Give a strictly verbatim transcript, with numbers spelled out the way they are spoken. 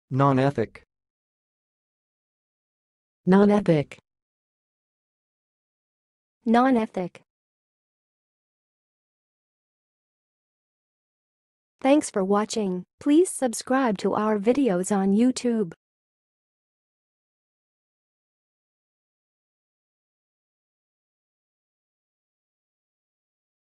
non-eth-ik, non-eth-ik, non-eth-ik. Thanks for watching. Please subscribe to our videos on YouTube.